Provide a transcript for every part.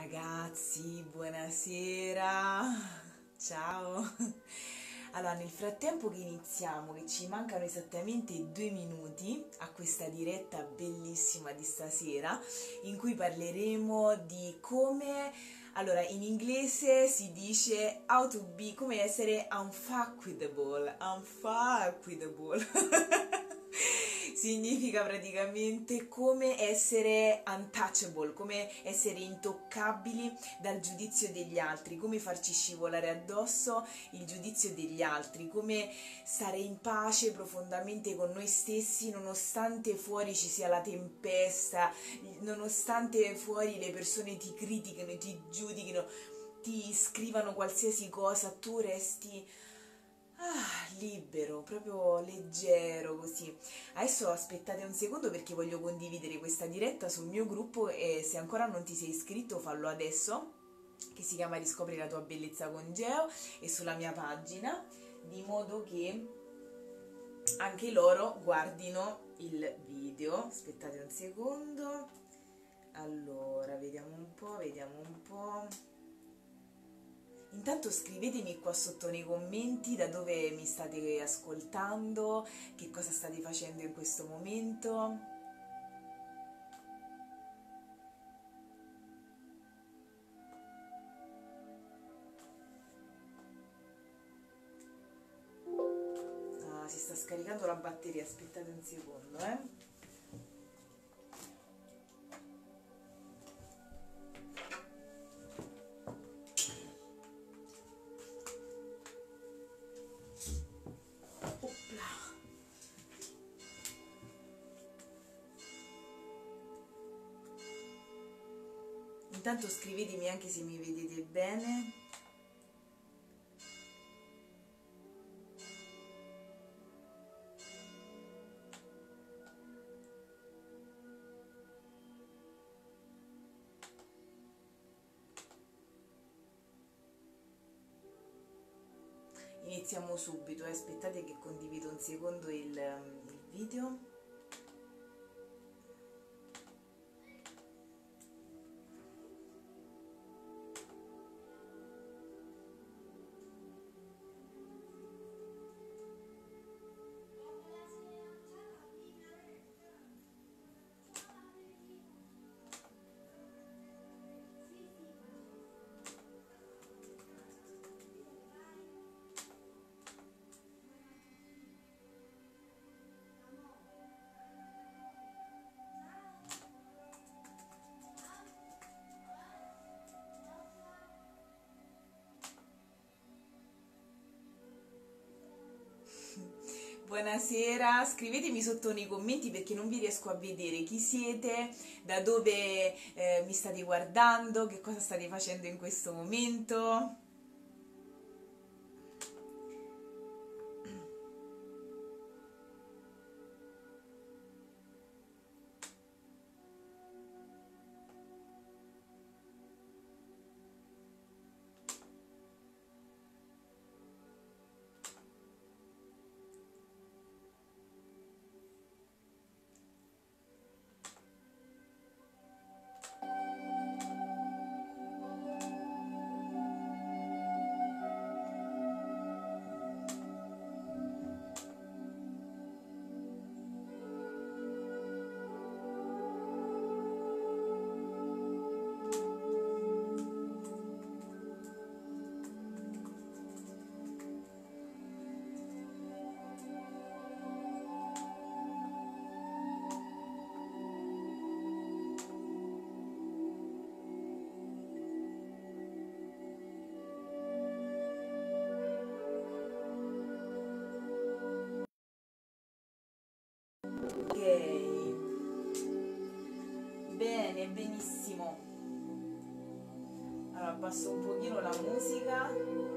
Ragazzi, buonasera, ciao. Allora, nel frattempo che iniziamo, che ci mancano esattamente 2 minuti a questa diretta bellissima di stasera, in cui parleremo di come, allora, in inglese si dice how to be, come essere unfuckwittable, unfuckwittable. Significa praticamente come essere untouchable, come essere intoccabili dal giudizio degli altri, come farci scivolare addosso il giudizio degli altri, come stare in pace profondamente con noi stessi nonostante fuori ci sia la tempesta, nonostante fuori le persone ti critichino, ti giudichino, ti scrivano qualsiasi cosa, tu resti libero, proprio leggero così. Adesso aspettate un secondo perché voglio condividere questa diretta sul mio gruppo e se ancora non ti sei iscritto fallo adesso, che si chiama Riscopri la tua bellezza con Geo, e sulla mia pagina, di modo che anche loro guardino il video. Aspettate un secondo. Allora, vediamo un po', vediamo un po'. Intanto scrivetemi qua sotto nei commenti da dove mi state ascoltando, che cosa state facendo in questo momento. Ah, si sta scaricando la batteria, aspettate un secondo, Opla. Intanto scrivetemi anche se mi vedete bene. Iniziamo subito, aspettate che condivido un secondo il video. Buonasera, scrivetemi sotto nei commenti perché non vi riesco a vedere chi siete, da dove mi state guardando, che cosa state facendo in questo momento. Ok, bene, benissimo. Allora abbasso un pochino la musica.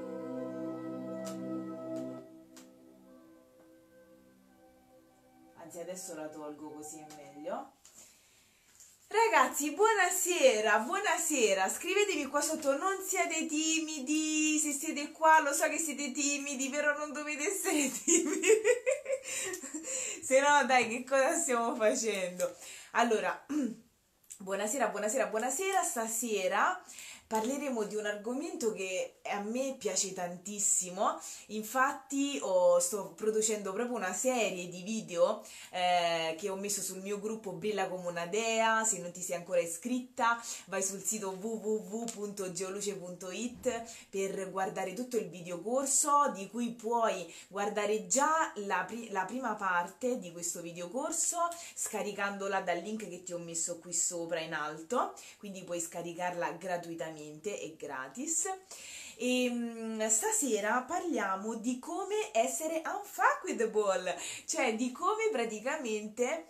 Anzi, adesso la tolgo così è meglio. Ragazzi, buonasera, buonasera, scrivetemi qua sotto, non siate timidi, se siete qua lo so che siete timidi, però non dovete essere timidi, se no dai, che cosa stiamo facendo? Allora, Buonasera, buonasera, buonasera. Stasera parleremo di un argomento che a me piace tantissimo. Infatti sto producendo proprio una serie di video che ho messo sul mio gruppo Brilla come una dea. Se non ti sei ancora iscritta, vai sul sito www.geoluce.it per guardare tutto il videocorso, di cui puoi guardare già la prima parte di questo videocorso scaricandola dal link che ti ho messo qui sopra in alto, quindi puoi scaricarla gratuitamente e gratis. E stasera parliamo di come essere unfuckable, cioè di come praticamente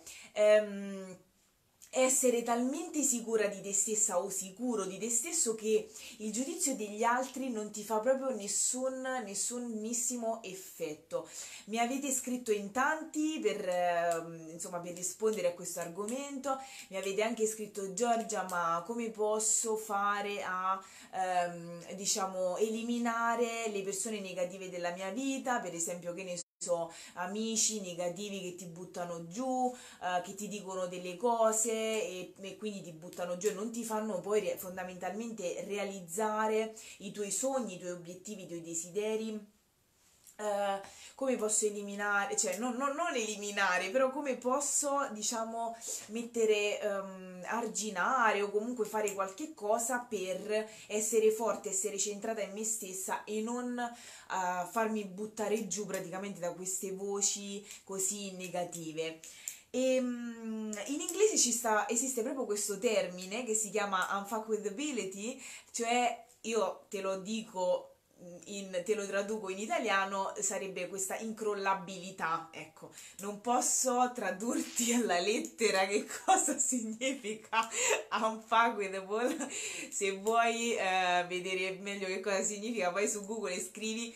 essere talmente sicura di te stessa o sicuro di te stesso che il giudizio degli altri non ti fa proprio nessunissimo effetto. Mi avete scritto in tanti insomma, per rispondere a questo argomento. Mi avete anche scritto: Giorgia, ma come posso fare a diciamo eliminare le persone negative della mia vita, per esempio, che ne so, amici negativi che ti buttano giù, che ti dicono delle cose e quindi ti buttano giù e non ti fanno poi fondamentalmente realizzare i tuoi sogni, i tuoi obiettivi, i tuoi desideri. Come posso eliminare, cioè non eliminare, però come posso, diciamo, mettere, arginare o comunque fare qualche cosa per essere forte, essere centrata in me stessa e non farmi buttare giù praticamente da queste voci così negative. In inglese esiste proprio questo termine che si chiama unfuckability, cioè io te lo dico te lo traduco in italiano, sarebbe questa incrollabilità. Ecco, non posso tradurti alla lettera che cosa significa unfuckable. Se vuoi vedere meglio che cosa significa, vai su Google e scrivi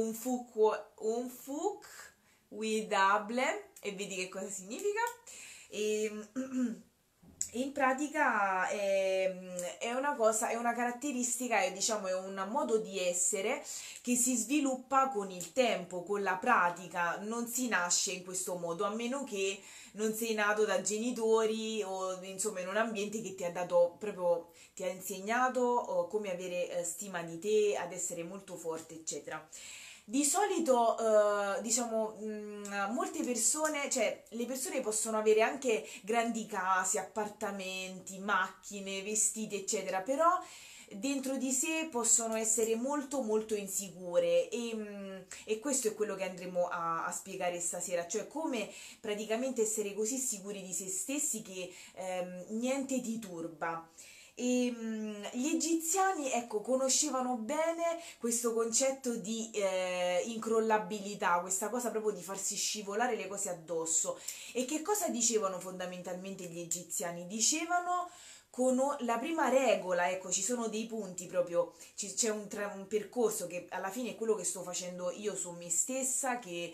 unfuckable e vedi che cosa significa. E in pratica è una cosa, è una caratteristica, diciamo, è un modo di essere che si sviluppa con il tempo, con la pratica. Non si nasce in questo modo, a meno che non sei nato da genitori o insomma in un ambiente che ti ha dato proprio, ti ha insegnato come avere stima di te, ad essere molto forte, eccetera. Di solito, diciamo, molte persone, cioè le persone possono avere anche grandi case, appartamenti, macchine, vestiti, eccetera, però dentro di sé possono essere molto molto insicure e questo è quello che andremo a spiegare stasera, cioè come praticamente essere così sicuri di se stessi che niente ti turba. Gli egiziani, ecco, conoscevano bene questo concetto di incrollabilità, questa cosa proprio di farsi scivolare le cose addosso. E che cosa dicevano fondamentalmente gli egiziani? Dicevano la prima regola, ecco, ci sono dei punti proprio, c'è un percorso che alla fine è quello che sto facendo io su me stessa,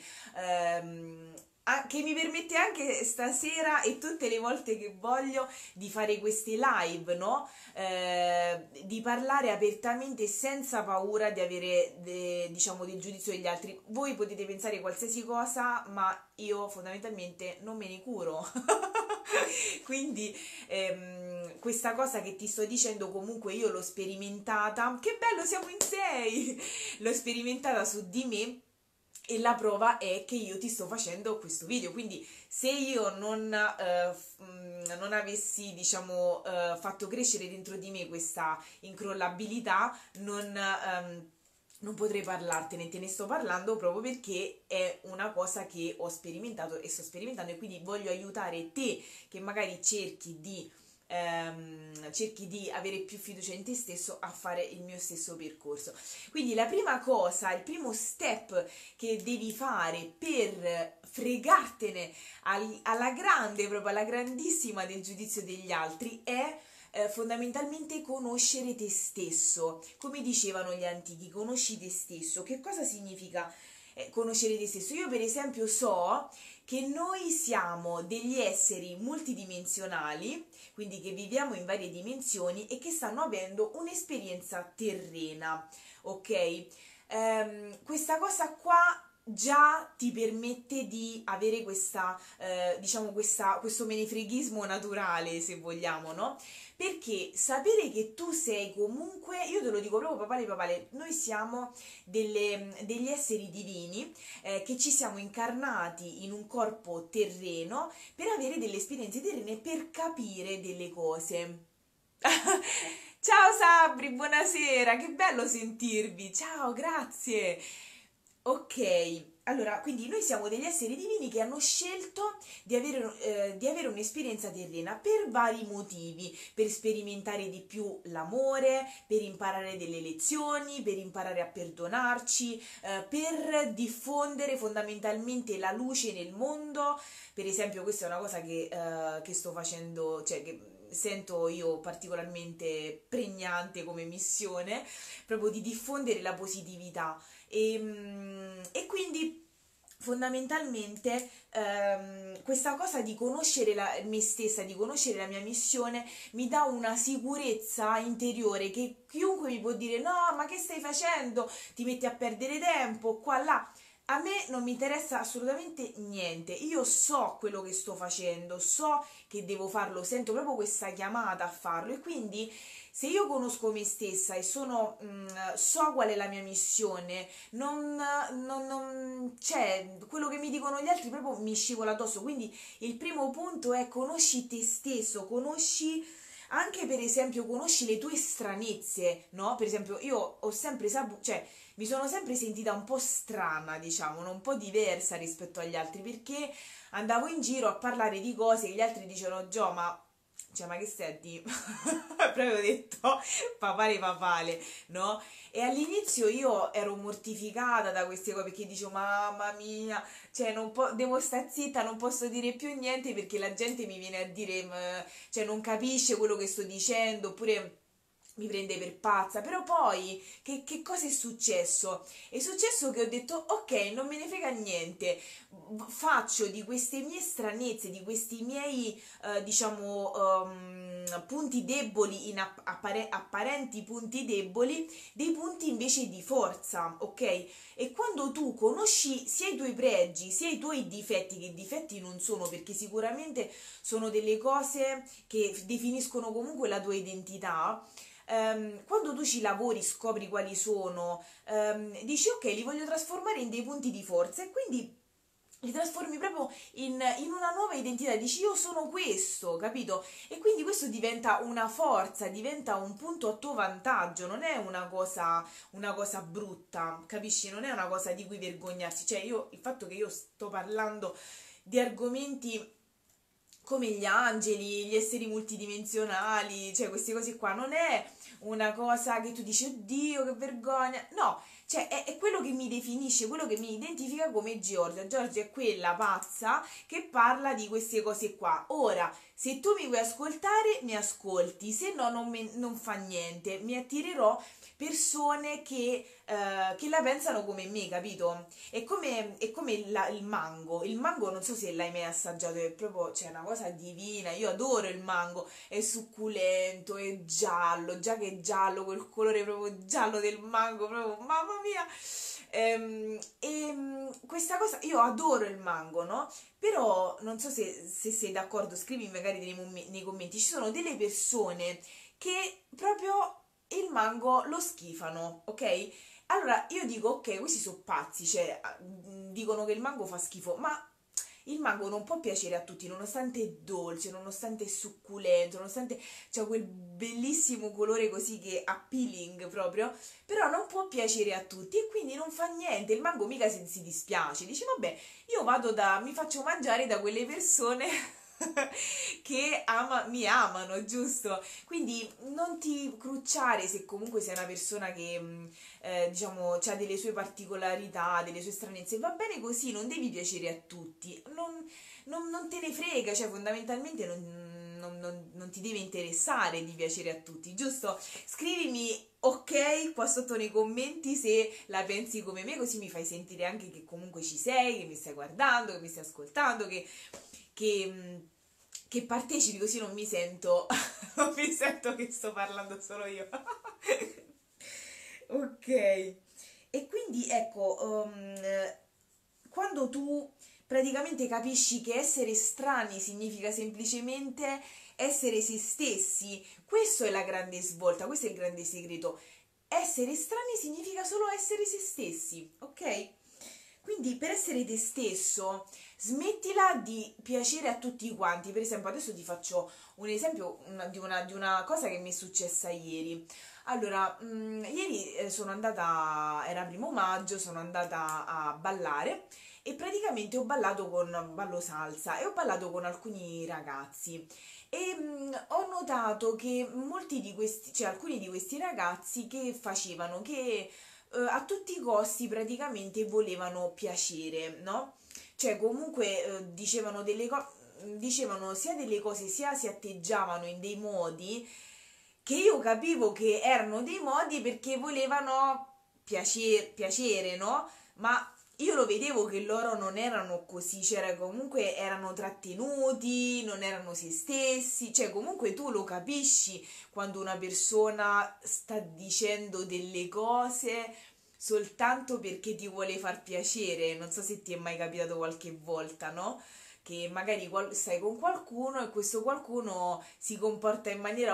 che mi permette anche stasera e tutte le volte che voglio di fare queste live, no? Di parlare apertamente senza paura di avere, diciamo, del giudizio degli altri. Voi potete pensare qualsiasi cosa, ma io fondamentalmente non me ne curo. Quindi questa cosa che ti sto dicendo comunque io l'ho sperimentata. Che bello, siamo in sei! L'ho sperimentata su di me e la prova è che io ti sto facendo questo video, quindi se io non avessi, diciamo, fatto crescere dentro di me questa incrollabilità, non potrei parlartene, te ne sto parlando proprio perché è una cosa che ho sperimentato e sto sperimentando e quindi voglio aiutare te che magari cerchi di avere più fiducia in te stesso a fare il mio stesso percorso. Quindi la prima cosa, il primo step che devi fare per fregartene alla grande, proprio alla grandissima del giudizio degli altri è fondamentalmente conoscere te stesso. Come dicevano gli antichi, conosci te stesso. Che cosa significa conoscere te stesso? Io per esempio so che noi siamo degli esseri multidimensionali, quindi che viviamo in varie dimensioni e che stanno avendo un'esperienza terrena, ok? Questa cosa qua già ti permette di avere questa, diciamo, questo menefreghismo naturale, se vogliamo, no? Perché sapere che tu sei comunque, io te lo dico proprio papale papale, noi siamo degli esseri divini che ci siamo incarnati in un corpo terreno per avere delle esperienze terrene, per capire delle cose. Ciao Sabri, buonasera, che bello sentirvi. Ciao, grazie. Ok, allora, quindi noi siamo degli esseri divini che hanno scelto di avere un'esperienza terrena per vari motivi, per sperimentare di più l'amore, per imparare delle lezioni, per imparare a perdonarci, per diffondere fondamentalmente la luce nel mondo. Per esempio, questa è una cosa che sto facendo, cioè che sento io particolarmente pregnante come missione, proprio di diffondere la positività. E quindi fondamentalmente questa cosa di conoscere me stessa, di conoscere la mia missione, mi dà una sicurezza interiore che chiunque mi può dire no, ma che stai facendo? Ti metti a perdere tempo, qua, là. A me non mi interessa assolutamente niente, io so quello che sto facendo, so che devo farlo, sento proprio questa chiamata a farlo e quindi se io conosco me stessa e so qual è la mia missione, cioè, quello che mi dicono gli altri proprio mi scivola addosso. Quindi il primo punto è conosci te stesso, conosci anche per esempio, conosci le tue stranezze, no? Per esempio, io ho sempre saputo, cioè, mi sono sempre sentita un po' strana, diciamo, no? Un po' diversa rispetto agli altri, perché andavo in giro a parlare di cose che gli altri dicevano, Gio, ma cioè, ma che stai a dire? Proprio detto papale papale, no? E all'inizio io ero mortificata da queste cose perché dicevo, mamma mia, cioè devo stare zitta, non posso dire più niente perché la gente mi viene a dire, cioè non capisce quello che sto dicendo, oppure mi prende per pazza. Però poi che cosa è successo? È successo che ho detto ok, non me ne frega niente, faccio di queste mie stranezze, di questi miei diciamo punti deboli, apparenti punti deboli, dei punti invece di forza, ok? E quando tu conosci sia i tuoi pregi sia i tuoi difetti, che difetti non sono, perché sicuramente sono delle cose che definiscono comunque la tua identità, quando tu ci lavori, scopri quali sono, dici ok, li voglio trasformare in dei punti di forza e quindi li trasformi proprio in una nuova identità, dici io sono questo, capito? E quindi questo diventa una forza, diventa un punto a tuo vantaggio, non è una cosa brutta, capisci? Non è una cosa di cui vergognarsi, cioè io, il fatto che io sto parlando di argomenti come gli angeli, gli esseri multidimensionali, cioè queste cose qua, non è una cosa che tu dici, oddio, che vergogna, no, cioè è quello che mi definisce, quello che mi identifica come Giorgia. Giorgia è quella pazza che parla di queste cose qua. Ora, se tu mi vuoi ascoltare, mi ascolti, se no non fa niente, mi attirerò persone che la pensano come me, capito? È come il mango non so se l'hai mai assaggiato, è proprio, cioè, una cosa divina, io adoro il mango, è succulento, è giallo, già che è giallo, quel colore proprio giallo del mango, proprio, mamma mia! Questa cosa, io adoro il mango, no? Però non so se sei d'accordo, scrivi magari nei commenti, ci sono delle persone che proprio il mango lo schifano, ok? Allora io dico, ok, questi sono pazzi, cioè dicono che il mango fa schifo, ma il mango non può piacere a tutti, nonostante è dolce, nonostante è succulento, nonostante c'ha quel bellissimo colore così che appealing proprio, però non può piacere a tutti e quindi non fa niente, il mango mica si dispiace, dice vabbè, io mi faccio mangiare da quelle persone che mi amano, giusto? Quindi non ti crucciare se comunque sei una persona che diciamo ha delle sue particolarità, delle sue stranezze, va bene così, non devi piacere a tutti, non te ne frega, cioè fondamentalmente non ti deve interessare di piacere a tutti, giusto? Scrivimi ok qua sotto nei commenti se la pensi come me, così mi fai sentire anche che comunque ci sei, che mi stai guardando, che mi stai ascoltando, che, che partecipi, così non mi sento, non mi sento che sto parlando solo io. Ok, e quindi ecco, quando tu praticamente capisci che essere strani significa semplicemente essere se stessi, questo è la grande svolta, questo è il grande segreto. Essere strani significa solo essere se stessi, ok? Quindi per essere te stesso, smettila di piacere a tutti quanti. Per esempio, adesso ti faccio un esempio di una cosa che mi è successa ieri. Allora, ieri sono andata, era primo maggio, sono andata a ballare e praticamente ballo salsa e ho ballato con alcuni ragazzi e ho notato che molti di questi, cioè alcuni di questi ragazzi che facevano, che a tutti i costi praticamente volevano piacere, no? Cioè comunque dicevano delle cose, dicevano sia delle cose sia si atteggiavano in dei modi che io capivo che erano dei modi perché volevano piacere, no? Ma io lo vedevo che loro non erano così, cioè comunque erano trattenuti, non erano se stessi, cioè comunque tu lo capisci quando una persona sta dicendo delle cose soltanto perché ti vuole far piacere. Non so se ti è mai capitato qualche volta, no? Che magari stai con qualcuno e questo qualcuno si comporta in maniera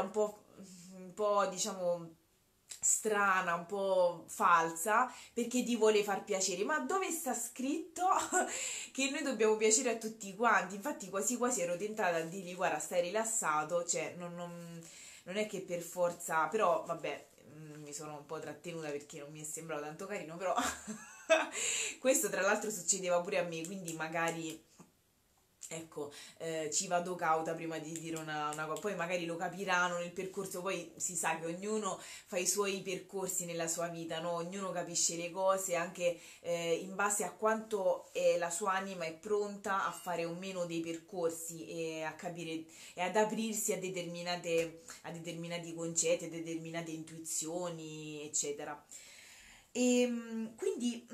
un po' diciamo strana, un po' falsa perché ti vuole far piacere, ma dove sta scritto che noi dobbiamo piacere a tutti quanti? Infatti quasi quasi ero tentata a dirgli guarda stai rilassato, cioè non è che per forza, però vabbè mi sono un po' trattenuta perché non mi è sembrato tanto carino, però questo tra l'altro succedeva pure a me, quindi magari ecco, ci vado cauta prima di dire una cosa, poi magari lo capiranno nel percorso, poi si sa che ognuno fa i suoi percorsi nella sua vita, no? Ognuno capisce le cose anche in base a quanto la sua anima è pronta a fare o meno dei percorsi e a capire e ad aprirsi a determinati concetti, a determinate intuizioni, eccetera. E quindi,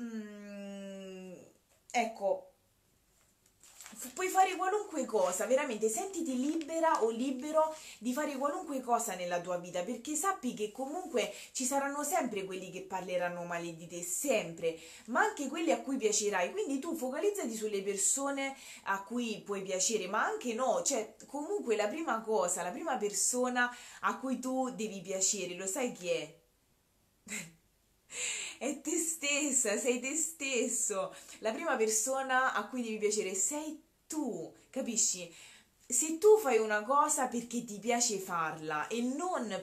ecco, puoi fare qualunque cosa, veramente sentiti libera o libero di fare qualunque cosa nella tua vita, perché sappi che comunque ci saranno sempre quelli che parleranno male di te, sempre, ma anche quelli a cui piacerai. Quindi tu focalizzati sulle persone a cui puoi piacere, ma anche no, cioè comunque la prima cosa, la prima persona a cui tu devi piacere, lo sai chi è? È te stessa, sei te stesso. La prima persona a cui devi piacere sei tu, capisci? Se tu fai una cosa perché ti piace farla e non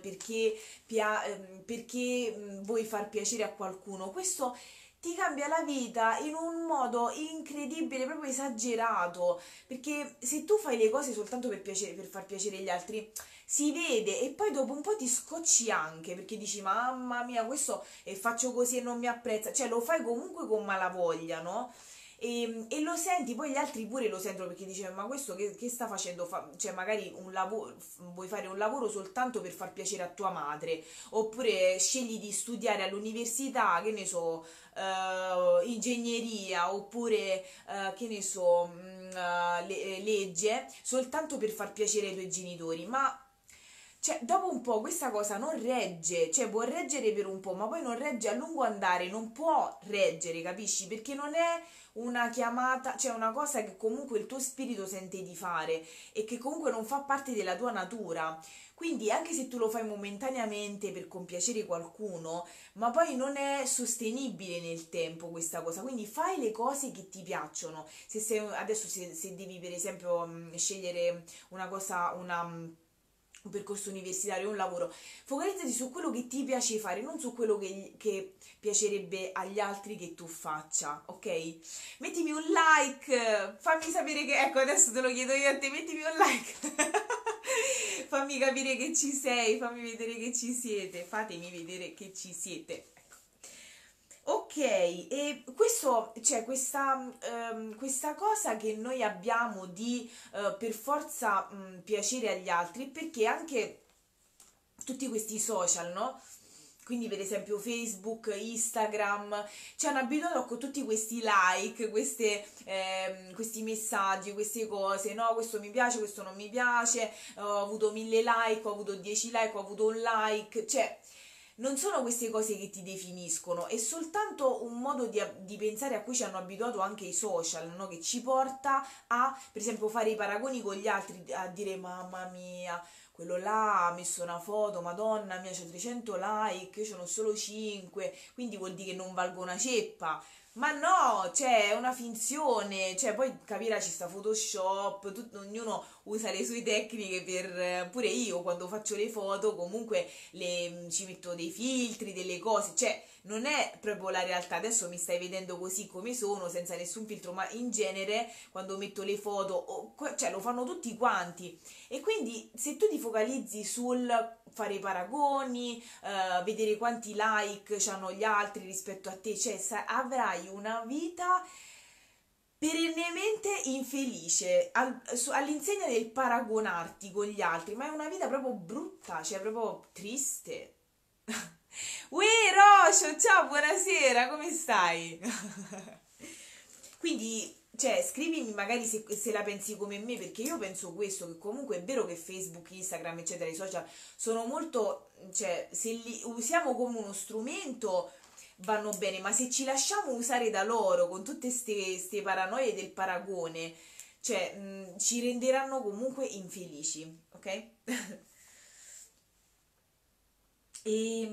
perché vuoi far piacere a qualcuno, questo ti cambia la vita in un modo incredibile, proprio esagerato, perché se tu fai le cose soltanto per far piacere agli altri, si vede e poi dopo un po' ti scocci anche perché dici mamma mia questo e faccio così e non mi apprezza, cioè lo fai comunque con malavoglia, no? E lo senti, poi gli altri pure lo sentono perché dice ma questo che sta facendo? Cioè magari un lavoro, vuoi fare un lavoro soltanto per far piacere a tua madre, oppure scegli di studiare all'università, che ne so, ingegneria, oppure che ne so, legge, soltanto per far piacere ai tuoi genitori, ma cioè, dopo un po' questa cosa non regge, cioè può reggere per un po', ma poi non regge a lungo andare, non può reggere, capisci? Perché non è una chiamata, cioè una cosa che comunque il tuo spirito sente di fare e che comunque non fa parte della tua natura. Quindi anche se tu lo fai momentaneamente per compiacere qualcuno, ma poi non è sostenibile nel tempo questa cosa. Quindi fai le cose che ti piacciono. Adesso se devi per esempio scegliere una cosa, un percorso universitario, un lavoro, focalizzati su quello che ti piace fare, non su quello che piacerebbe agli altri che tu faccia, ok? Mettimi un like, fammi sapere che, ecco adesso te lo chiedo io a te, mettimi un like, fammi capire che ci sei, fammi vedere che ci siete, fatemi vedere che ci siete. Ok, e questo, cioè questa cosa che noi abbiamo di per forza piacere agli altri, perché anche tutti questi social, no? Quindi per esempio Facebook, Instagram, ci hanno abituato con tutti questi like, questi messaggi, queste cose, no? Questo mi piace, questo non mi piace, ho avuto 1000 like, ho avuto 10 like, ho avuto un like, cioè non sono queste cose che ti definiscono, è soltanto un modo di pensare a cui ci hanno abituato anche i social, no? Che ci porta a, per esempio, fare i paragoni con gli altri, a dire mamma mia, quello là ha messo una foto, madonna mia, c'è 300 like, io ce n'ho solo 5, quindi vuol dire che non valgo una ceppa. Ma no, cioè, è una finzione, cioè, poi capirai, ci sta Photoshop, ognuno usa le sue tecniche per, pure io quando faccio le foto, comunque ci metto dei filtri, delle cose, cioè, non è proprio la realtà, adesso mi stai vedendo così come sono, senza nessun filtro, ma in genere, quando metto le foto, cioè, lo fanno tutti quanti, e quindi se tu ti focalizzi sul fare i paragoni, vedere quanti like hanno gli altri rispetto a te, cioè avrai una vita perennemente infelice all'insegna del paragonarti con gli altri, ma è una vita proprio brutta, cioè proprio triste. Ui, Rocio, ciao, buonasera, come stai? Quindi, cioè, scrivimi magari se la pensi come me, perché io penso questo, che comunque è vero che Facebook, Instagram, eccetera, i social sono molto, cioè, se li usiamo come uno strumento vanno bene, ma se ci lasciamo usare da loro con tutte ste paranoie del paragone, cioè, ci renderanno comunque infelici, ok? E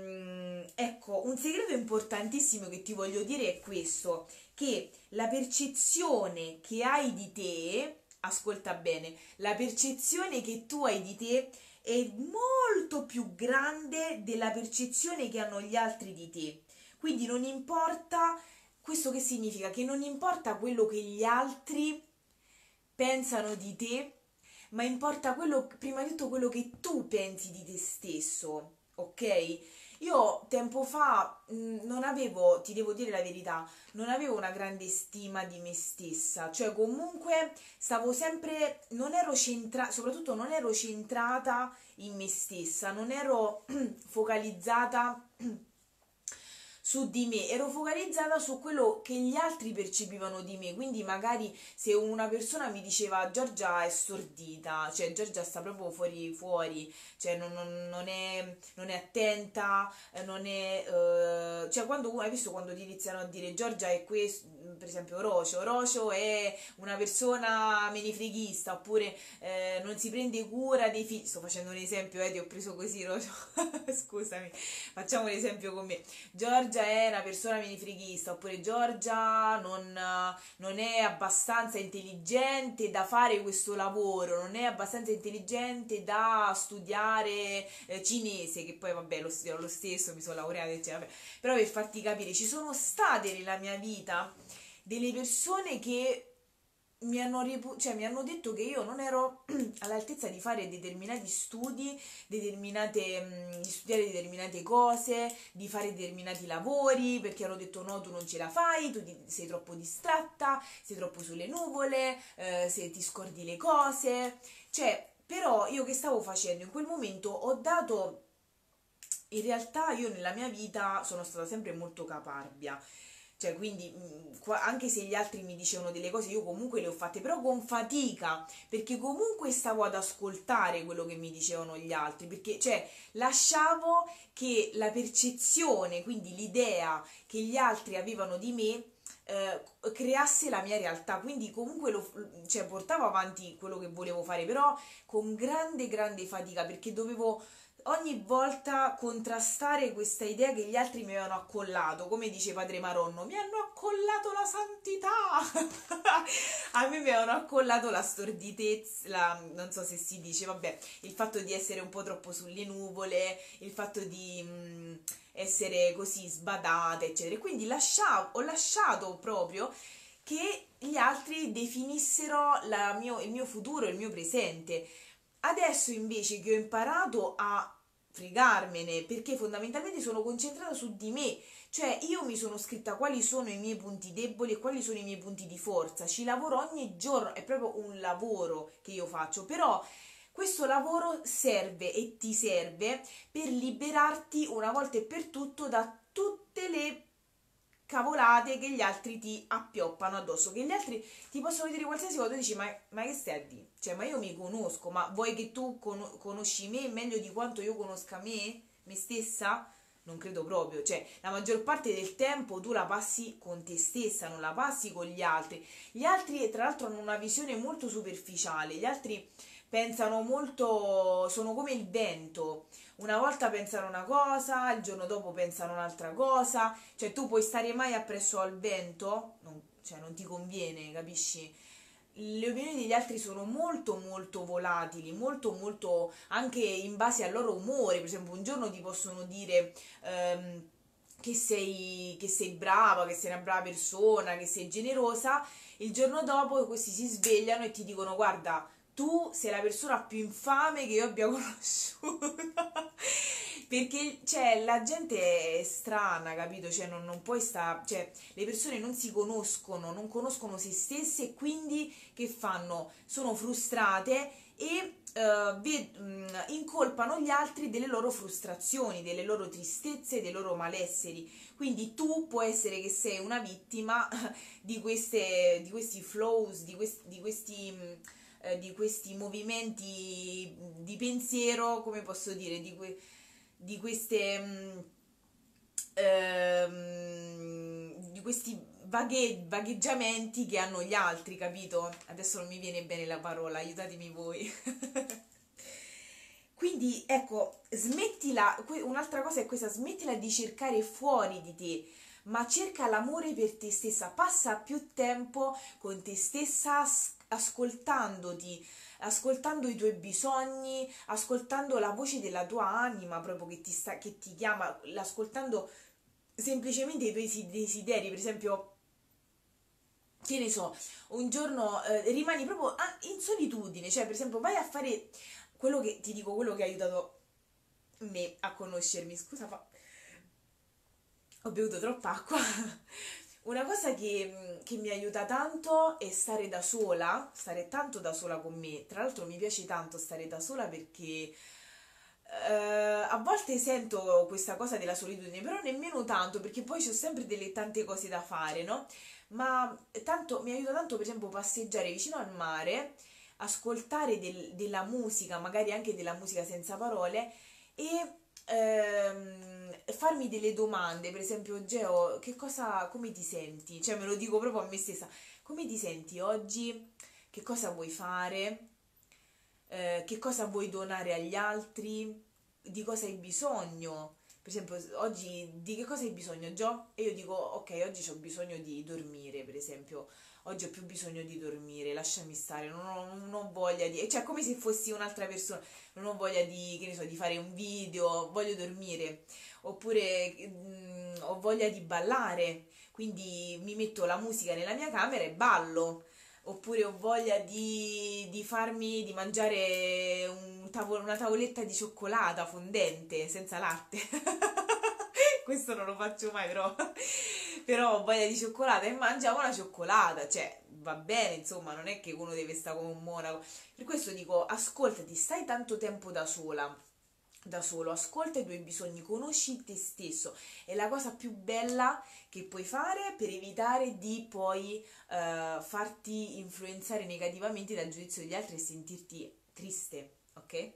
ecco, un segreto importantissimo che ti voglio dire è questo, che la percezione che hai di te, ascolta bene, la percezione che tu hai di te è molto più grande della percezione che hanno gli altri di te. Quindi non importa, questo che significa? Che non importa quello che gli altri pensano di te, ma importa quello, prima di tutto quello che tu pensi di te stesso, ok? Io tempo fa non avevo, ti devo dire la verità, non avevo una grande stima di me stessa, cioè comunque stavo sempre, non ero centrata, soprattutto non ero centrata in me stessa, non ero focalizzata su di me, ero focalizzata su quello che gli altri percepivano di me, quindi magari se una persona mi diceva Giorgia è stordita, cioè Giorgia sta proprio fuori, cioè non è attenta, non è, cioè quando hai visto quando ti iniziano a dire Giorgia è questo, per esempio Rocio è una persona menefreghista, oppure non si prende cura dei figli, sto facendo un esempio, ti ho preso così Rocio, scusami, facciamo un esempio con me. Giorgia è una persona menefreghista, oppure Giorgia non è abbastanza intelligente da fare questo lavoro, non è abbastanza intelligente da studiare cinese, che poi vabbè lo studio lo stesso, mi sono laureata, eccetera. Vabbè. Però per farti capire, ci sono state nella mia vita delle persone che cioè, mi hanno detto che io non ero all'altezza di fare determinati studi, di studiare determinate cose, di fare determinati lavori, perché hanno detto no, tu non ce la fai, sei troppo distratta, sei troppo sulle nuvole, se ti scordi le cose. Cioè, però io che stavo facendo? In quel momento ho dato, in realtà io nella mia vita sono stata sempre molto caparbia, cioè quindi anche se gli altri mi dicevano delle cose io comunque le ho fatte, però con fatica, perché comunque stavo ad ascoltare quello che mi dicevano gli altri, perché cioè lasciavo che la percezione, quindi l'idea che gli altri avevano di me creasse la mia realtà, quindi comunque cioè, portavo avanti quello che volevo fare, però con grande fatica, perché dovevo ogni volta contrastare questa idea che gli altri mi avevano accollato, come dice Padre Maronno, mi hanno accollato la santità, a me mi avevano accollato la storditezza, non so se si dice, vabbè, il fatto di essere un po' troppo sulle nuvole, il fatto di essere così sbadata, eccetera. E quindi ho lasciato proprio che gli altri definissero il mio futuro, il mio presente. Adesso invece che ho imparato a fregarmene, perché fondamentalmente sono concentrata su di me, cioè io mi sono scritta quali sono i miei punti deboli e quali sono i miei punti di forza, ci lavoro ogni giorno, è proprio un lavoro che io faccio, però questo lavoro serve e ti serve per liberarti una volta e per tutto da tutte le cavolate che gli altri ti appioppano addosso, che gli altri ti possono dire qualsiasi cosa, tu dici ma che stai a dire? Cioè ma io mi conosco, ma vuoi che tu conosci me meglio di quanto io conosca me? me stessa? Non credo proprio, cioè la maggior parte del tempo tu la passi con te stessa, non la passi con gli altri. Gli altri tra l'altro hanno una visione molto superficiale, gli altri pensano molto, sono come il vento, una volta pensano una cosa, il giorno dopo pensano un'altra cosa, cioè tu puoi stare mai appresso al vento? Cioè non ti conviene, capisci? Le opinioni degli altri sono molto molto volatili, molto molto anche in base al loro umore. Per esempio un giorno ti possono dire che sei brava, che sei una brava persona, che sei generosa, il giorno dopo questi si svegliano e ti dicono guarda, tu sei la persona più infame che io abbia conosciuto. Perché, cioè, la gente è strana, capito? Cioè, non puoi stare... Cioè, le persone non si conoscono, non conoscono se stesse e quindi che fanno? Sono frustrate e incolpano gli altri delle loro frustrazioni, delle loro tristezze, dei loro malesseri. Quindi tu puoi essere che sei una vittima di questi flows, di questi movimenti di pensiero, come posso dire, di queste di questi vagheggiamenti che hanno gli altri, capito? Adesso non mi viene bene la parola, aiutatemi voi. Quindi ecco, smettila, un'altra cosa è questa, smettila di cercare fuori di te, ma cerca l'amore per te stessa, passa più tempo con te stessa, ascoltandoti, ascoltando i tuoi bisogni, ascoltando la voce della tua anima proprio che ti chiama, ascoltando semplicemente i tuoi desideri, per esempio, che ne so, un giorno rimani proprio in solitudine, cioè per esempio vai a fare quello che ti dico, quello che ha aiutato me a conoscermi, scusa, ho bevuto troppa acqua. Una cosa che mi aiuta tanto è stare da sola, stare tanto da sola con me. Tra l'altro mi piace tanto stare da sola perché a volte sento questa cosa della solitudine, però nemmeno tanto perché poi ho sempre delle tante cose da fare, no? Ma tanto, mi aiuta tanto per esempio passeggiare vicino al mare, ascoltare della musica, magari anche della musica senza parole e farmi delle domande, per esempio, Geo, come ti senti? Cioè me lo dico proprio a me stessa, come ti senti oggi? Che cosa vuoi fare? Che cosa vuoi donare agli altri? Di cosa hai bisogno? Per esempio, oggi di che cosa hai bisogno, Gio? E io dico, ok, oggi ho bisogno di dormire, per esempio. Oggi ho più bisogno di dormire, lasciami stare, non ho voglia di... Cioè, come se fossi un'altra persona, non ho voglia di, che ne so, di fare un video, voglio dormire. Oppure ho voglia di ballare, quindi mi metto la musica nella mia camera e ballo. Oppure ho voglia di mangiare una tavoletta di cioccolata fondente, senza latte. Questo non lo faccio mai, però ho voglia di cioccolata e mangiamo la cioccolata, cioè va bene, insomma, non è che uno deve stare come un monaco. Per questo dico, ascoltati, stai tanto tempo da sola, da solo, ascolta i tuoi bisogni, conosci te stesso. È la cosa più bella che puoi fare per evitare di poi farti influenzare negativamente dal giudizio degli altri e sentirti triste, ok?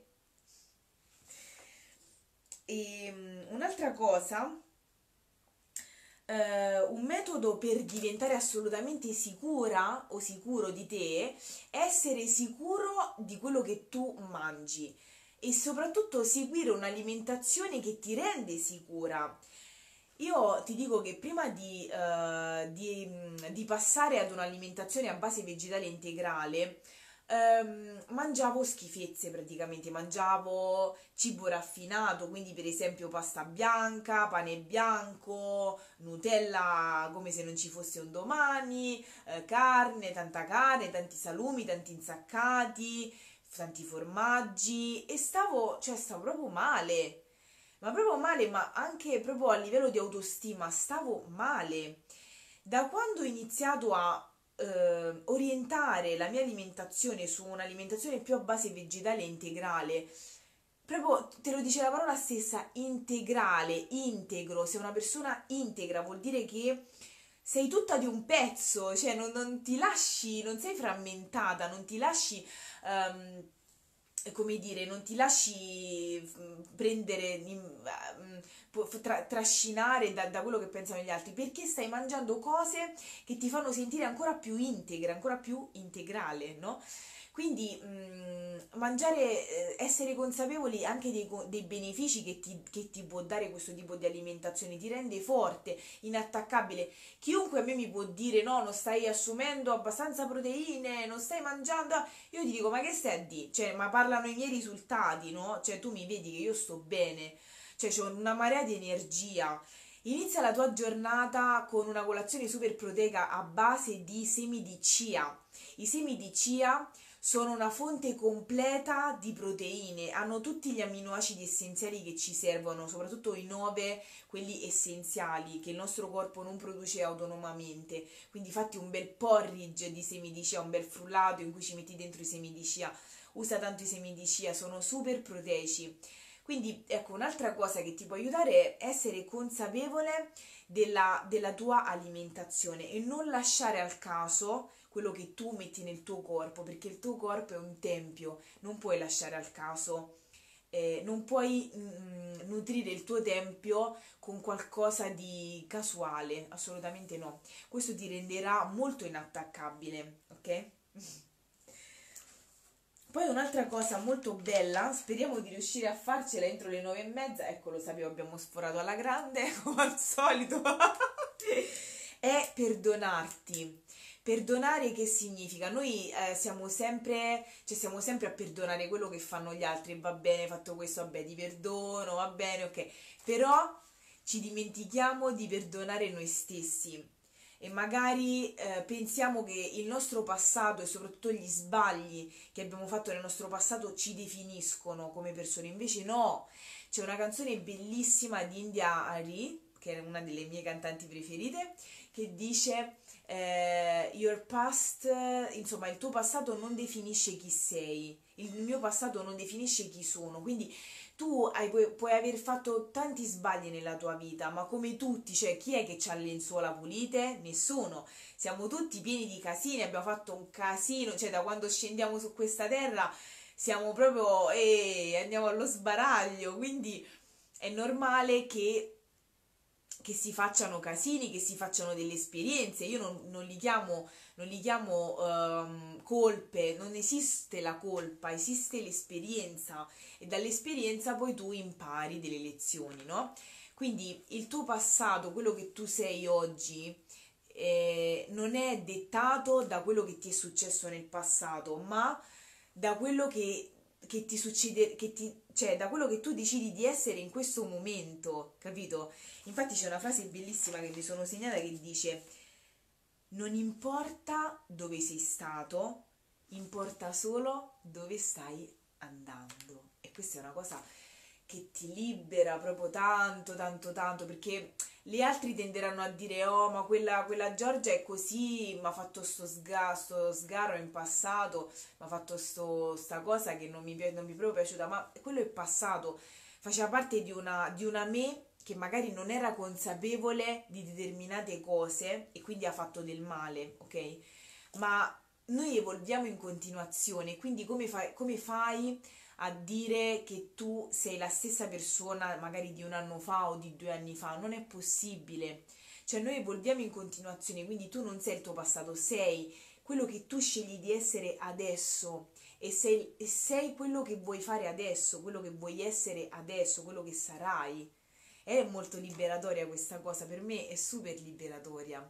E un'altra cosa, un metodo per diventare assolutamente sicura o sicuro di te è essere sicuro di quello che tu mangi e soprattutto seguire un'alimentazione che ti rende sicura. Io ti dico che prima di passare ad un'alimentazione a base vegetale integrale, mangiavo schifezze praticamente, mangiavo cibo raffinato, quindi per esempio pasta bianca, pane bianco, Nutella come se non ci fosse un domani, carne, tanta carne, tanti salumi, tanti insaccati, tanti formaggi e stavo proprio male. Ma proprio male, ma anche proprio a livello di autostima, stavo male. Da quando ho iniziato a orientare la mia alimentazione su un'alimentazione più a base vegetale e integrale, proprio te lo dice la parola stessa, integrale, integro, sei una persona integra, vuol dire che sei tutta di un pezzo, cioè non ti lasci, non sei frammentata, non ti lasci ehm, come dire, non ti lasci prendere, trascinare da quello che pensano gli altri, perché stai mangiando cose che ti fanno sentire ancora più integra, ancora più integrale, no? Quindi mangiare, essere consapevoli anche dei benefici che ti può dare questo tipo di alimentazione, ti rende forte, inattaccabile. Chiunque a me mi può dire no, non stai assumendo abbastanza proteine, non stai mangiando, io ti dico ma che stai a dire? Cioè, ma parlano i miei risultati, no? Cioè, tu mi vedi che io sto bene, cioè c'ho una marea di energia. Inizia la tua giornata con una colazione super proteica a base di semi di chia. I semi di chia sono una fonte completa di proteine, hanno tutti gli amminoacidi essenziali che ci servono, soprattutto i 9, quelli essenziali che il nostro corpo non produce autonomamente. Quindi fatti un bel porridge di semi di chia, un bel frullato in cui ci metti dentro i semi di chia. Usa tanto i semi di chia, sono super proteici. Quindi ecco, un'altra cosa che ti può aiutare è essere consapevole della tua alimentazione e non lasciare al caso quello che tu metti nel tuo corpo, perché il tuo corpo è un tempio, non puoi lasciare al caso, non puoi nutrire il tuo tempio con qualcosa di casuale, assolutamente no. Questo ti renderà molto inattaccabile, ok? Poi un'altra cosa molto bella, speriamo di riuscire a farcela entro le 9:30, ecco lo sapevo, abbiamo sforato alla grande, come al solito, è perdonarti. Perdonare che significa? Noi siamo sempre a perdonare quello che fanno gli altri, va bene, hai fatto questo, vabbè, ti perdono, va bene, ok, però ci dimentichiamo di perdonare noi stessi e magari pensiamo che il nostro passato e soprattutto gli sbagli che abbiamo fatto nel nostro passato ci definiscono come persone, invece no, c'è una canzone bellissima di India Arie, che è una delle mie cantanti preferite, che dice your past, insomma il tuo passato non definisce chi sei, il mio passato non definisce chi sono, quindi puoi aver fatto tanti sbagli nella tua vita, ma come tutti, cioè chi è che ha le lenzuola pulite? Nessuno. Siamo tutti pieni di casini, abbiamo fatto un casino, cioè da quando scendiamo su questa terra siamo proprio, andiamo allo sbaraglio, quindi è normale che si facciano casini, che si facciano delle esperienze. Io non li chiamo colpe, non esiste la colpa, esiste l'esperienza e dall'esperienza poi tu impari delle lezioni, no? Quindi il tuo passato, quello che tu sei oggi, non è dettato da quello che ti è successo nel passato, ma da quello che ti succede, cioè da quello che tu decidi di essere in questo momento, capito? Infatti c'è una frase bellissima che mi sono segnata che dice: non importa dove sei stato, importa solo dove stai andando. E questa è una cosa che ti libera proprio tanto, tanto, tanto, perché gli altri tenderanno a dire oh ma quella Giorgia è così, mi ha fatto sto sgarro in passato, mi ha fatto sta cosa che non mi è proprio piaciuta, ma quello è passato, faceva parte di una me che magari non era consapevole di determinate cose e quindi ha fatto del male, ok? Ma noi evolviamo in continuazione, quindi come fai a dire che tu sei la stessa persona magari di un anno fa o di 2 anni fa? Non è possibile. Cioè noi evolviamo in continuazione, quindi tu non sei il tuo passato, sei quello che tu scegli di essere adesso e sei quello che vuoi fare adesso, quello che vuoi essere adesso, quello che sarai. È molto liberatoria questa cosa, per me è super liberatoria.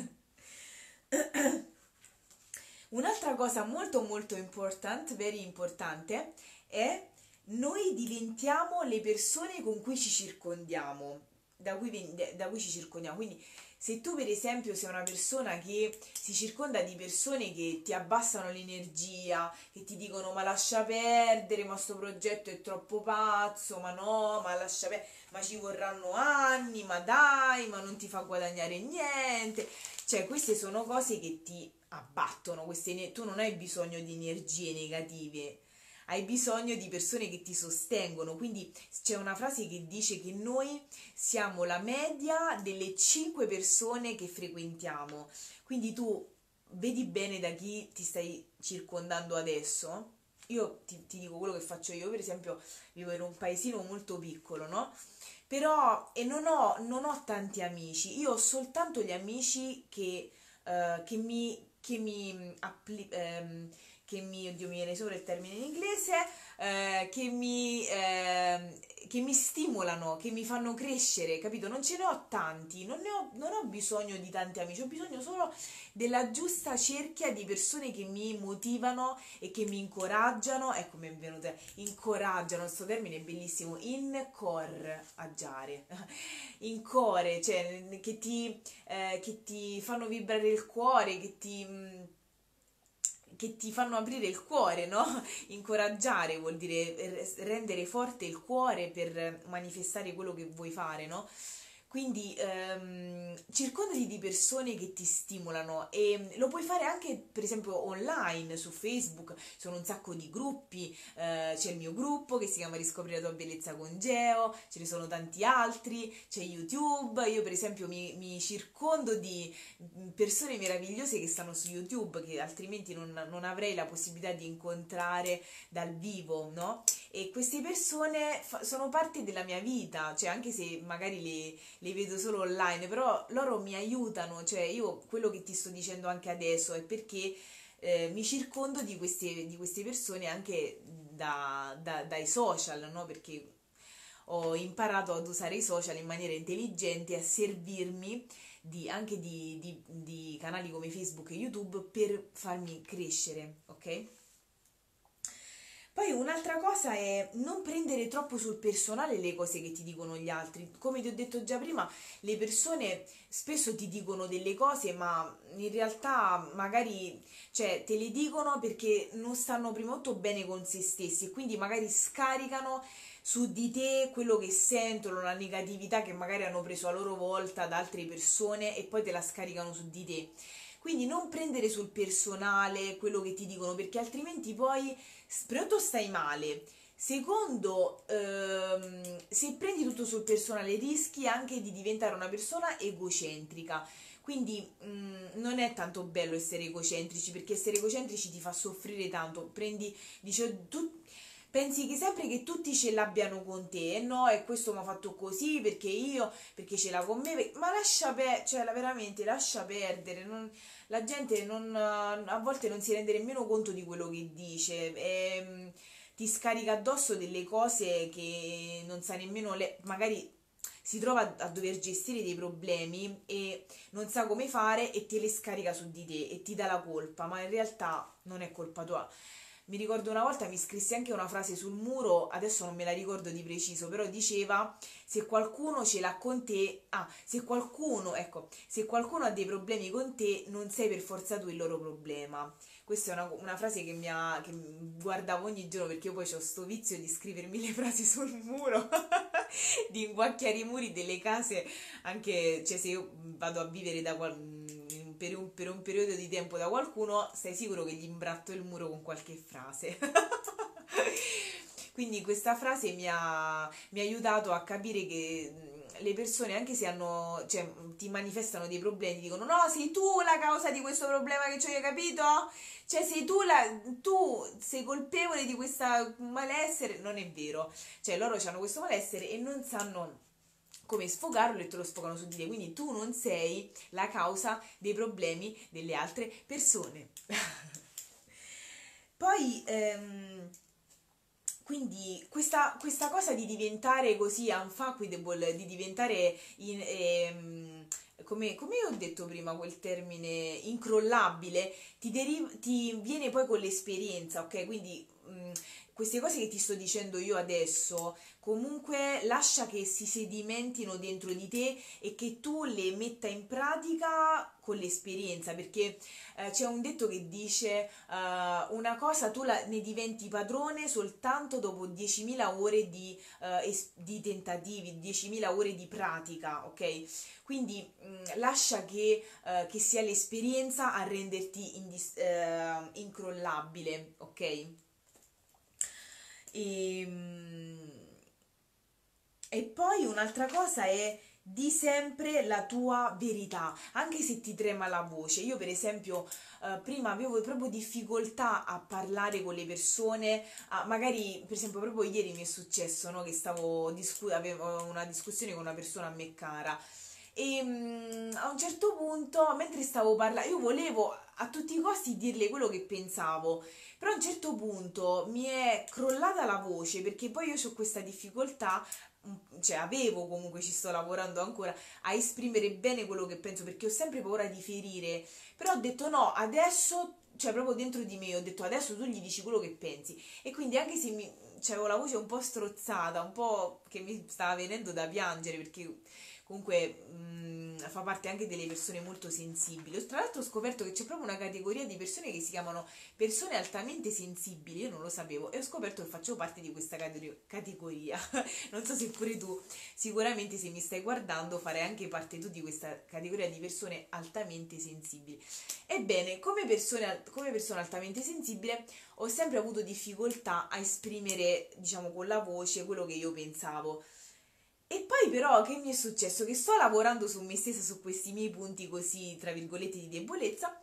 Un'altra cosa molto molto very importante, è noi diventiamo le persone con cui ci circondiamo, da cui ci circondiamo. Quindi se tu per esempio sei una persona che si circonda di persone che ti abbassano l'energia, che ti dicono ma lascia perdere, ma sto progetto è troppo pazzo, ma no, ma lascia perdere, ma ci vorranno anni, ma dai, ma non ti fa guadagnare niente. Cioè queste sono cose che ti abbattono, tu non hai bisogno di energie negative, hai bisogno di persone che ti sostengono. Quindi c'è una frase che dice che noi siamo la media delle 5 persone che frequentiamo. Quindi tu vedi bene da chi ti stai circondando adesso ti dico quello che faccio io, per esempio vivo in un paesino molto piccolo, no? Però, e non ho tanti amici, io ho soltanto gli amici oddio mi viene solo il termine in inglese, eh, che mi, ehm, che mi stimolano, che mi fanno crescere, capito? Non ce ne ho tanti, non ho bisogno di tanti amici, ho bisogno solo della giusta cerchia di persone che mi motivano e che mi incoraggiano, ecco mi è venuto, incoraggiano, questo termine è bellissimo, incoraggiare, in core, cioè che ti fanno vibrare il cuore, che ti fanno aprire il cuore, no? Incoraggiare vuol dire rendere forte il cuore per manifestare quello che vuoi fare, no? Quindi circondati di persone che ti stimolano e lo puoi fare anche per esempio online su Facebook, ci sono un sacco di gruppi, c'è il mio gruppo che si chiama Riscopri la tua bellezza con Geo, ce ne sono tanti altri, c'è YouTube, io per esempio mi circondo di persone meravigliose che stanno su YouTube che altrimenti non avrei la possibilità di incontrare dal vivo, no? E queste persone sono parte della mia vita, cioè anche se magari le vedo solo online, però loro mi aiutano, cioè io quello che ti sto dicendo anche adesso è perché mi circondo di queste persone anche dai social, no? Perché ho imparato ad usare i social in maniera intelligente, a servirmi di canali come Facebook e YouTube per farmi crescere, ok? Poi un'altra cosa è non prendere troppo sul personale le cose che ti dicono gli altri. Come ti ho detto già prima, le persone spesso ti dicono delle cose, ma in realtà magari, cioè, te le dicono perché non stanno prima di tutto bene con se stessi e quindi magari scaricano su di te quello che sentono, la negatività che magari hanno preso a loro volta da altre persone e poi te la scaricano su di te. Quindi non prendere sul personale quello che ti dicono perché altrimenti poi prima di tutto stai male. Secondo, se prendi tutto sul personale rischi anche di diventare una persona egocentrica. Quindi non è tanto bello essere egocentrici perché essere egocentrici ti fa soffrire tanto. Tu pensi che sempre che tutti ce l'abbiano con te, no? E questo mi ha fatto così perché ce l'ha con me. Ma cioè veramente lascia perdere. La gente a volte non si rende nemmeno conto di quello che dice e ti scarica addosso delle cose che non sa nemmeno magari si trova a dover gestire dei problemi e non sa come fare e te le scarica su di te e ti dà la colpa, ma in realtà non è colpa tua. Mi ricordo una volta mi scrissi anche una frase sul muro, adesso non me la ricordo di preciso, però diceva se qualcuno ce l'ha con te, ecco, se qualcuno ha dei problemi con te, non sei per forza tu il loro problema. Questa è una frase che guardavo ogni giorno perché io poi ho sto vizio di scrivermi le frasi sul muro, di inguacchiare i muri delle case, anche cioè, se io vado a vivere per un periodo di tempo da qualcuno, stai sicuro che gli imbratto il muro con qualche frase. Quindi questa frase mi ha aiutato a capire che le persone, anche se cioè, ti manifestano dei problemi, ti dicono no, sei tu la causa di questo problema che c'ho, hai capito? Cioè sei tu sei colpevole di questo malessere, non è vero. Cioè loro hanno questo malessere e non sanno come sfogarlo e te lo sfogano su di te, quindi tu non sei la causa dei problemi delle altre persone. Poi, quindi questa cosa di diventare così unfuckable, di diventare come ho detto prima, quel termine incrollabile, ti viene poi con l'esperienza, ok? Quindi queste cose che ti sto dicendo io adesso, comunque lascia che si sedimentino dentro di te e che tu le metta in pratica con l'esperienza, perché c'è un detto che dice una cosa ne diventi padrone soltanto dopo 10.000 ore di tentativi, 10.000 ore di pratica, ok? Quindi lascia che sia l'esperienza a renderti incrollabile, ok? E, e poi un'altra cosa è di sempre la tua verità, anche se ti trema la voce. Io per esempio prima avevo proprio difficoltà a parlare con le persone, magari per esempio proprio ieri mi è successo, no, che avevo una discussione con una persona a me cara e a un certo punto, mentre stavo parlando, io volevo a tutti i costi dirle quello che pensavo, però a un certo punto mi è crollata la voce perché poi io ho questa difficoltà, cioè avevo comunque, ci sto lavorando ancora, a esprimere bene quello che penso perché ho sempre paura di ferire, però ho detto no, adesso, cioè proprio dentro di me ho detto adesso tu gli dici quello che pensi e quindi anche se cioè, avevo la voce un po' strozzata, un po' che mi stava venendo da piangere perché comunque fa parte anche delle persone molto sensibili. Tra l'altro ho scoperto che c'è proprio una categoria di persone che si chiamano persone altamente sensibili, io non lo sapevo e ho scoperto che faccio parte di questa categoria. Non so se pure tu, sicuramente se mi stai guardando farai anche parte tu di questa categoria di persone altamente sensibili. Ebbene, come persona altamente sensibile ho sempre avuto difficoltà a esprimere, diciamo, con la voce quello che io pensavo. E poi però che mi è successo? Che sto lavorando su me stessa, su questi miei punti così, tra virgolette, di debolezza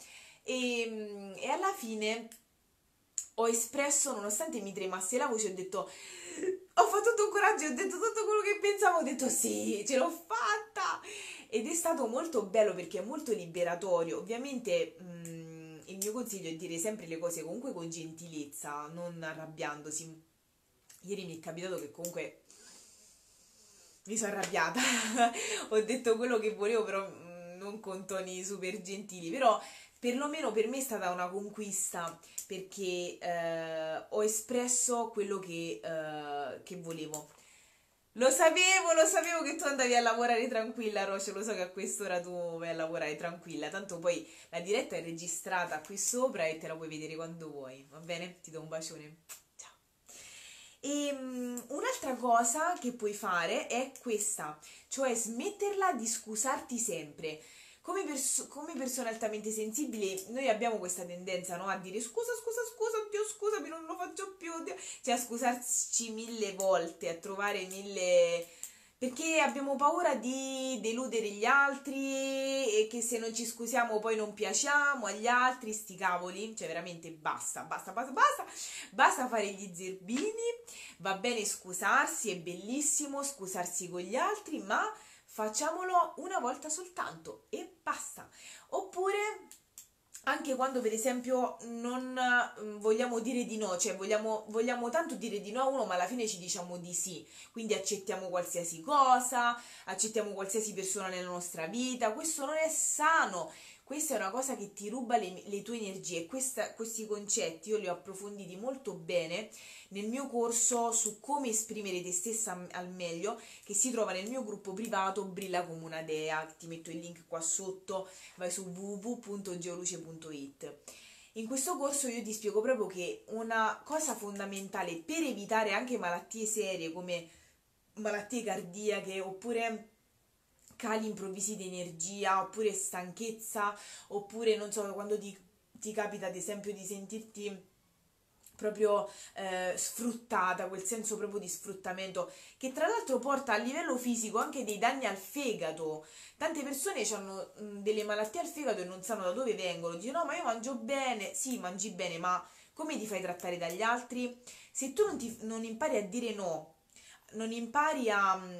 e alla fine ho espresso, nonostante mi tremasse la voce, ho detto, ho fatto tutto un coraggio, ho detto tutto quello che pensavo, ho detto sì, ce l'ho fatta! Ed è stato molto bello perché è molto liberatorio. Ovviamente il mio consiglio è dire sempre le cose comunque con gentilezza, non arrabbiandosi. Ieri mi è capitato che comunque mi sono arrabbiata, ho detto quello che volevo, però non con toni super gentili, però perlomeno per me è stata una conquista perché ho espresso quello che volevo. Lo sapevo che tu andavi a lavorare tranquilla, Roce, lo so che a quest'ora tu vai a lavorare tranquilla, tanto poi la diretta è registrata qui sopra e te la puoi vedere quando vuoi, va bene? Ti do un bacione. Ciao. E un'altra cosa che puoi fare è questa, cioè smetterla di scusarti sempre. Come persone altamente sensibili, noi abbiamo questa tendenza, no, a dire scusa, scusa, scusa, oddio, scusami, non lo faccio più, oddio. Cioè a scusarci mille volte, a trovare mille perché abbiamo paura di deludere gli altri e che se non ci scusiamo poi non piacciamo agli altri, sti cavoli, cioè veramente basta, basta, basta, basta, basta fare gli zerbini, va bene scusarsi, è bellissimo scusarsi con gli altri, ma facciamolo una volta soltanto e basta. Oppure anche quando per esempio non vogliamo dire di no, cioè vogliamo tanto dire di no a uno, ma alla fine ci diciamo di sì, quindi accettiamo qualsiasi cosa, accettiamo qualsiasi persona nella nostra vita, questo non è sano, questa è una cosa che ti ruba le tue energie. Questi concetti io li ho approfonditi molto bene nel mio corso su come esprimere te stessa al meglio, che si trova nel mio gruppo privato Brilla come una dea, ti metto il link qua sotto, vai su www.geoluce.it. In questo corso io ti spiego proprio che una cosa fondamentale per evitare anche malattie serie come malattie cardiache oppure cali improvvisi di energia oppure stanchezza oppure non so quando ti capita ad esempio di sentirti proprio sfruttata, quel senso proprio di sfruttamento che tra l'altro porta a livello fisico anche dei danni al fegato. Tante persone hanno delle malattie al fegato e non sanno da dove vengono, dicono no ma io mangio bene, sì mangi bene ma come ti fai trattare dagli altri? Se tu non impari a dire no, non impari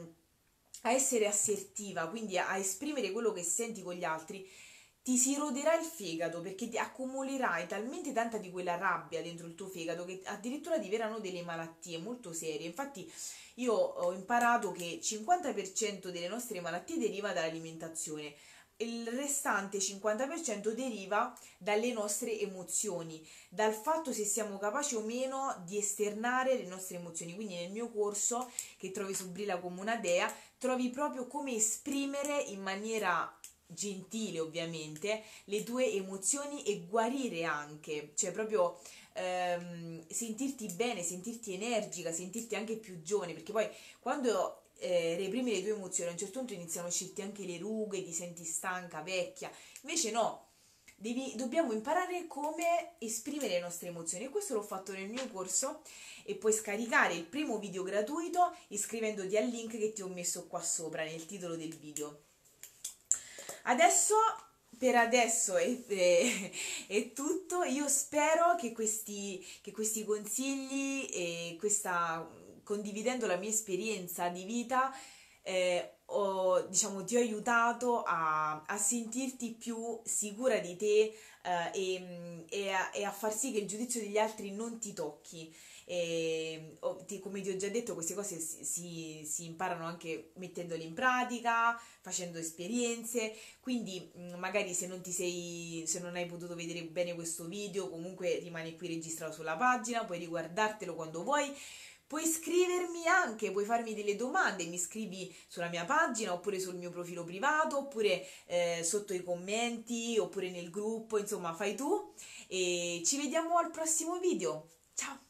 a essere assertiva, quindi a esprimere quello che senti con gli altri, ti si roderà il fegato perché ti accumulerai talmente tanta di quella rabbia dentro il tuo fegato che addirittura diverranno delle malattie molto serie. Infatti io ho imparato che il 50% delle nostre malattie deriva dall'alimentazione, il restante 50% deriva dalle nostre emozioni, dal fatto se siamo capaci o meno di esternare le nostre emozioni. Quindi nel mio corso, che trovi su Brilla come una dea, trovi proprio come esprimere in maniera gentile ovviamente le tue emozioni e guarire anche, cioè proprio sentirti bene, sentirti energica, sentirti anche più giovane, perché poi quando reprimi le tue emozioni a un certo punto iniziano a uscirti anche le rughe, ti senti stanca, vecchia, invece no, dobbiamo imparare come esprimere le nostre emozioni, e questo l'ho fatto nel mio corso, e puoi scaricare il primo video gratuito iscrivendoti al link che ti ho messo qua sopra nel titolo del video. Adesso, per adesso è tutto. Io spero che questi consigli e condividendo la mia esperienza di vita, diciamo, ti ho aiutato a sentirti più sicura di te, e a far sì che il giudizio degli altri non ti tocchi. Come ti ho già detto, queste cose si imparano anche mettendole in pratica, facendo esperienze. Quindi magari se non hai potuto vedere bene questo video, comunque rimane qui registrato sulla pagina, puoi riguardartelo quando vuoi. Puoi scrivermi anche, puoi farmi delle domande, mi scrivi sulla mia pagina, oppure sul mio profilo privato, oppure sotto i commenti, oppure nel gruppo, insomma fai tu, e ci vediamo al prossimo video. Ciao!